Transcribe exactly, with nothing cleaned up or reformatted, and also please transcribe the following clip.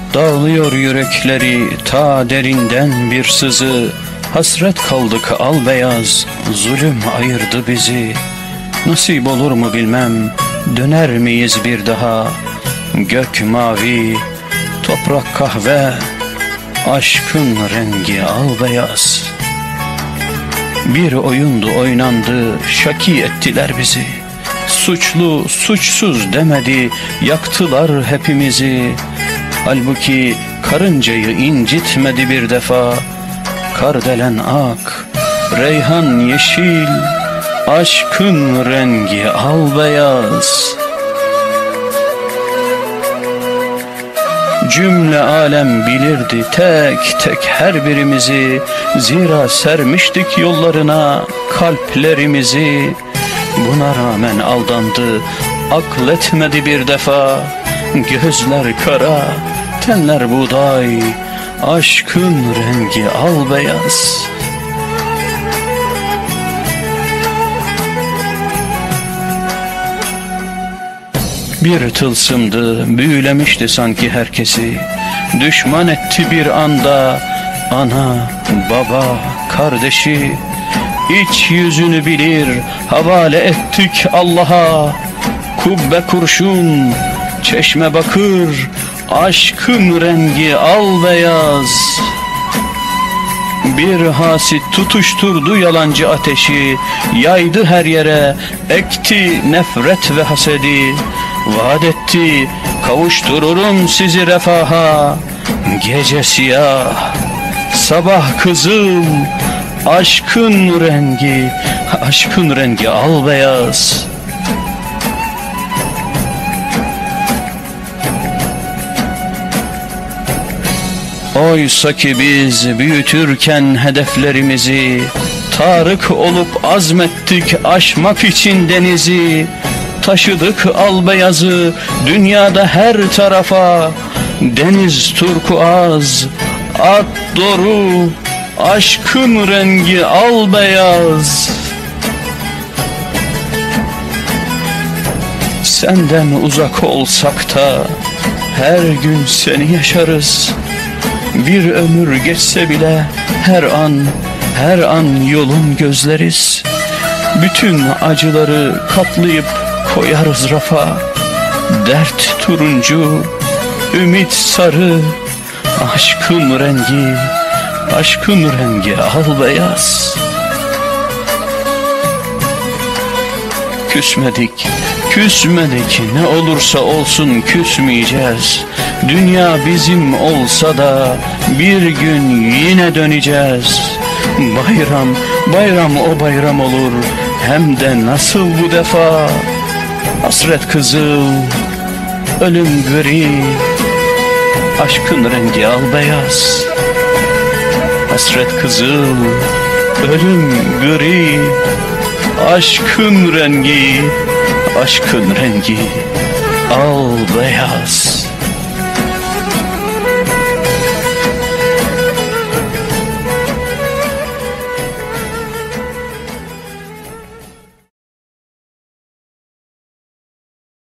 Dağılıyor yürekleri ta derinden bir sızı. Hasret kaldık al beyaz, zulüm ayırdı bizi. Nasip olur mu bilmem, döner miyiz bir daha? Gök mavi, toprak kahve, aşkın rengi al beyaz. Bir oyundu oynandı, şaki ettiler bizi. Suçlu suçsuz demedi, yaktılar hepimizi. Halbuki karıncayı incitmedi bir defa. Kardelen ak, reyhan yeşil, aşkın rengi al beyaz. Cümle alem bilirdi tek tek her birimizi. Zira sermiştik yollarına kalplerimizi. Buna rağmen aldandı, akletmedi bir defa. Gözler kara, tenler buğday, aşkın rengi al beyaz. Bir tılsımdı, büyülemişti sanki herkesi. Düşman etti bir anda ana, baba, kardeşi. İç yüzünü bilir, havale ettik Allah'a. Kubbe kurşun, çeşme bakır, aşkın rengi al beyaz. Bir hasit tutuşturdu yalancı ateşi, yaydı her yere, ekti nefret ve hasedi. Vaat etti, kavuştururum sizi refaha. Gece siyah, sabah kızıl, aşkın rengi, aşkın rengi al beyaz. Oysa ki biz büyütürken hedeflerimizi, tarık olup azmettik aşmak için denizi. Taşıdık al beyazı dünyada her tarafa. Deniz turkuaz, at doru, aşkın rengi al beyaz. Senden uzak olsak da her gün seni yaşarız. Bir ömür geçse bile her an, her an yolun gözleriz. Bütün acıları katlayıp koyarız rafa. Dert turuncu, ümit sarı, aşkın rengi, aşkın rengi al beyaz. Küsmedik, küsmedik, ne olursa olsun küsmeyeceğiz. Dünya bizim olsa da bir gün yine döneceğiz. Bayram, bayram o bayram olur, hem de nasıl bu defa. Hasret kızıl, ölüm gri, aşkın rengi al beyaz. Hasret kızıl, ölüm gri, aşkın rengi, aşkın rengi al beyaz.